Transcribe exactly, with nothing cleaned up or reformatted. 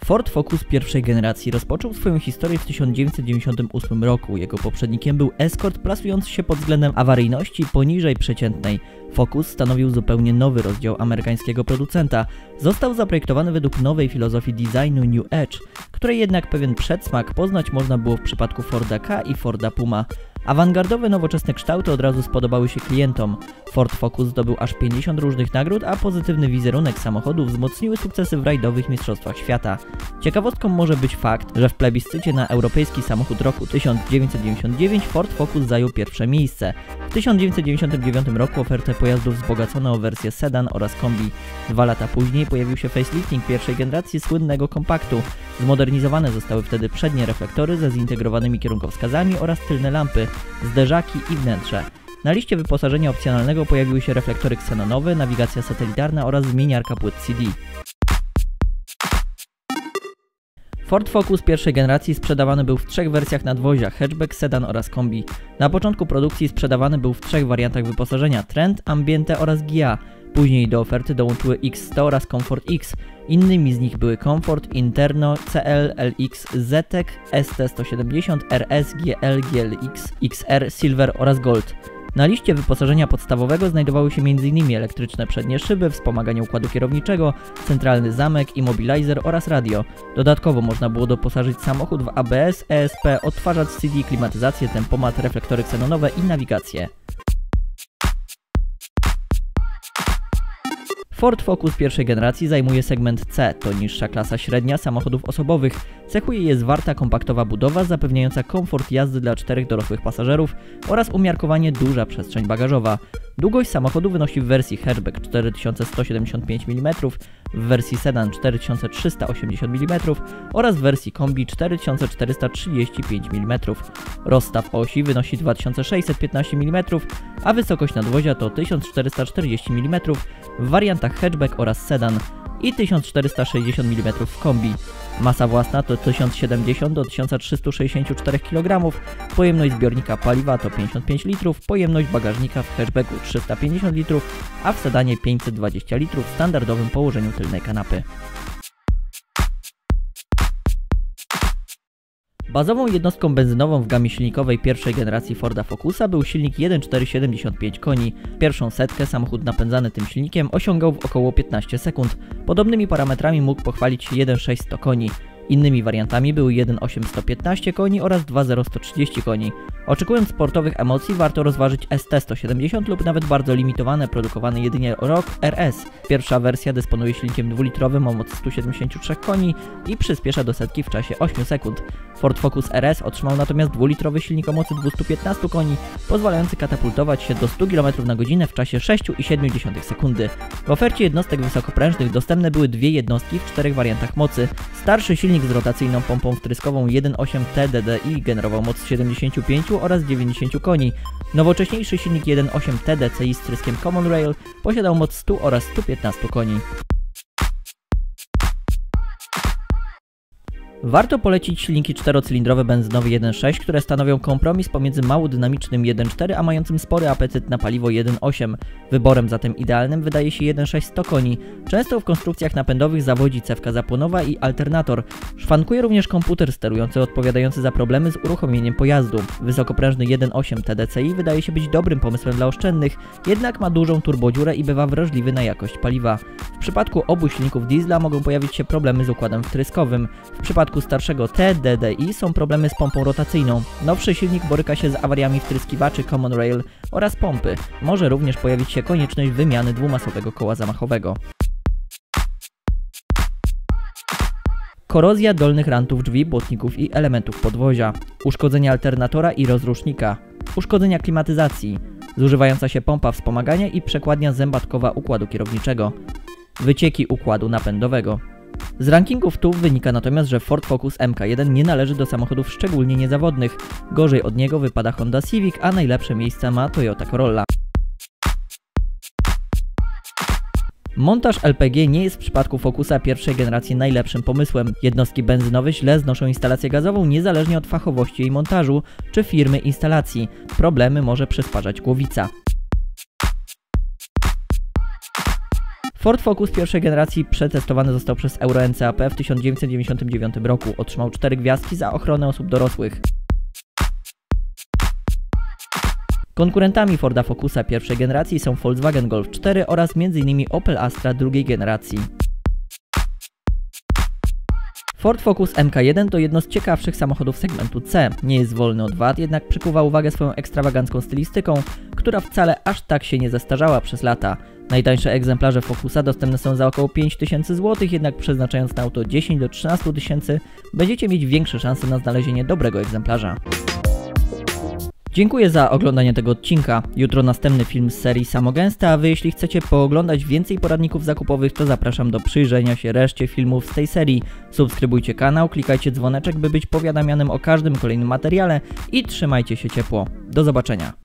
Ford Focus pierwszej generacji rozpoczął swoją historię w tysiąc dziewięćset dziewięćdziesiątym ósmym roku. Jego poprzednikiem był Escort, plasujący się pod względem awaryjności poniżej przeciętnej. Focus stanowił zupełnie nowy rozdział amerykańskiego producenta. Został zaprojektowany według nowej filozofii designu New Edge, której jednak pewien przedsmak poznać można było w przypadku Forda Ka i Forda Puma. Awangardowe, nowoczesne kształty od razu spodobały się klientom. Ford Focus zdobył aż pięćdziesiąt różnych nagród, a pozytywny wizerunek samochodu wzmocniły sukcesy w rajdowych mistrzostwach świata. Ciekawostką może być fakt, że w plebiscycie na europejski samochód roku tysiąc dziewięćset dziewięćdziesiąt dziewięć Ford Focus zajął pierwsze miejsce. W tysiąc dziewięćset dziewięćdziesiątym dziewiątym roku ofertę pojazdów wzbogacono o wersję sedan oraz kombi. Dwa lata później pojawił się facelifting pierwszej generacji słynnego kompaktu. Zmodernizowane zostały wtedy przednie reflektory ze zintegrowanymi kierunkowskazami oraz tylne lampy, zderzaki i wnętrze. Na liście wyposażenia opcjonalnego pojawiły się reflektory ksenonowe, nawigacja satelitarna oraz zmieniarka płyt C D. Ford Focus pierwszej generacji sprzedawany był w trzech wersjach nadwozia: hatchback, sedan oraz kombi. Na początku produkcji sprzedawany był w trzech wariantach wyposażenia: Trend, Ambiente oraz G I A. Później do oferty dołączyły X sto oraz Comfort X. Innymi z nich były Comfort, Interno, C L, L X, Zetek, S T sto siedemdziesiąt, R S, G L, G L X, X R, Silver oraz Gold. Na liście wyposażenia podstawowego znajdowały się między innymi elektryczne przednie szyby, wspomaganie układu kierowniczego, centralny zamek, immobilizer oraz radio. Dodatkowo można było doposażyć samochód w A B S, E S P, odtwarzacz C D, klimatyzację, tempomat, reflektory ksenonowe i nawigację. Ford Focus pierwszej generacji zajmuje segment C, to niższa klasa średnia samochodów osobowych. Cechuje je zwarta, kompaktowa budowa zapewniająca komfort jazdy dla czterech dorosłych pasażerów oraz umiarkowanie duża przestrzeń bagażowa. Długość samochodu wynosi w wersji hatchback cztery tysiące sto siedemdziesiąt pięć milimetrów, w wersji sedan cztery tysiące trzysta osiemdziesiąt milimetrów oraz w wersji kombi cztery tysiące czterysta trzydzieści pięć milimetrów. Rozstaw osi wynosi dwa tysiące sześćset piętnaście milimetrów, a wysokość nadwozia to tysiąc czterysta czterdzieści milimetrów w wariantach hatchback oraz sedan i tysiąc czterysta sześćdziesiąt milimetrów w kombi. Masa własna to tysiąc siedemdziesiąt do tysiąc trzysta sześćdziesiąt cztery kilogramów, pojemność zbiornika paliwa to pięćdziesiąt pięć litrów, pojemność bagażnika w hatchbacku trzysta pięćdziesiąt litrów, a w sedanie pięćset dwadzieścia litrów w standardowym położeniu tylnej kanapy. Bazową jednostką benzynową w gamie silnikowej pierwszej generacji Forda Focusa był silnik jeden przecinek czterysta siedemdziesiąt pięć koni. Pierwszą setkę samochód napędzany tym silnikiem osiągał w około piętnaście sekund. Podobnymi parametrami mógł pochwalić się jeden przecinek sześć sto koni. Innymi wariantami były jeden przecinek osiem sto piętnaście koni oraz dwa przecinek zero sto trzydzieści koni. Oczekując sportowych emocji warto rozważyć S T sto siedemdziesiąt lub nawet bardzo limitowane, produkowane jedynie rok R S. Pierwsza wersja dysponuje silnikiem dwulitrowym o mocy stu siedemdziesięciu trzech koni i przyspiesza do setki w czasie ośmiu sekund. Ford Focus R S otrzymał natomiast dwulitrowy silnik o mocy dwustu piętnastu koni, pozwalający katapultować się do stu kilometrów na godzinę w czasie sześciu przecinek siedem dziesiątych sekundy. W ofercie jednostek wysokoprężnych dostępne były dwie jednostki w czterech wariantach mocy. Starszy silnik z rotacyjną pompą wtryskową jeden przecinek osiem T D D I generował moc siedemdziesięciu pięciu oraz dziewięćdziesięciu koni. Nowocześniejszy silnik jeden przecinek osiem T D C I z wtryskiem Common Rail posiadał moc stu oraz stu piętnastu koni. Warto polecić silniki czterocylindrowe benzynowe jeden przecinek sześć, które stanowią kompromis pomiędzy mało dynamicznym jeden przecinek cztery a mającym spory apetyt na paliwo jeden przecinek osiem. Wyborem zatem idealnym wydaje się jeden przecinek sześć sto koni. Często w konstrukcjach napędowych zawodzi cewka zapłonowa i alternator. Szwankuje również komputer sterujący odpowiadający za problemy z uruchomieniem pojazdu. Wysokoprężny jeden przecinek osiem T D C I wydaje się być dobrym pomysłem dla oszczędnych, jednak ma dużą turbodziurę i bywa wrażliwy na jakość paliwa. W przypadku obu silników diesla mogą pojawić się problemy z układem wtryskowym. W przypadku starszego T D D I są problemy z pompą rotacyjną. Nowszy silnik boryka się z awariami wtryskiwaczy Common Rail oraz pompy. Może również pojawić się konieczność wymiany dwumasowego koła zamachowego. Korozja dolnych rantów drzwi, błotników i elementów podwozia. Uszkodzenia alternatora i rozrusznika. Uszkodzenia klimatyzacji. Zużywająca się pompa wspomagania i przekładnia zębatkowa układu kierowniczego. Wycieki układu napędowego. Z rankingów tu wynika natomiast, że Ford Focus M K jeden nie należy do samochodów szczególnie niezawodnych. Gorzej od niego wypada Honda Civic, a najlepsze miejsca ma Toyota Corolla. Montaż L P G nie jest w przypadku Focusa pierwszej generacji najlepszym pomysłem. Jednostki benzynowe źle znoszą instalację gazową niezależnie od fachowości jej montażu czy firmy instalacji. Problemy może przysparzać głowica. Ford Focus pierwszej generacji przetestowany został przez Euro N C A P w tysiąc dziewięćset dziewięćdziesiątym dziewiątym roku. Otrzymał cztery gwiazdki za ochronę osób dorosłych. Konkurentami Forda Focusa pierwszej generacji są Volkswagen Golf cztery oraz między innymi Opel Astra drugiej generacji. Ford Focus M K jeden to jedno z ciekawszych samochodów segmentu C. Nie jest wolny od wad, jednak przykuwa uwagę swoją ekstrawagancką stylistyką, która wcale aż tak się nie zestarzała przez lata. Najtańsze egzemplarze Focusa dostępne są za około pięć tysięcy złotych, jednak przeznaczając na auto dziesięć do trzynastu tysięcy będziecie mieć większe szanse na znalezienie dobrego egzemplarza. Dziękuję za oglądanie tego odcinka. Jutro następny film z serii Samogęste, a wy jeśli chcecie pooglądać więcej poradników zakupowych, to zapraszam do przyjrzenia się reszcie filmów z tej serii. Subskrybujcie kanał, klikajcie dzwoneczek, by być powiadamianym o każdym kolejnym materiale i trzymajcie się ciepło. Do zobaczenia.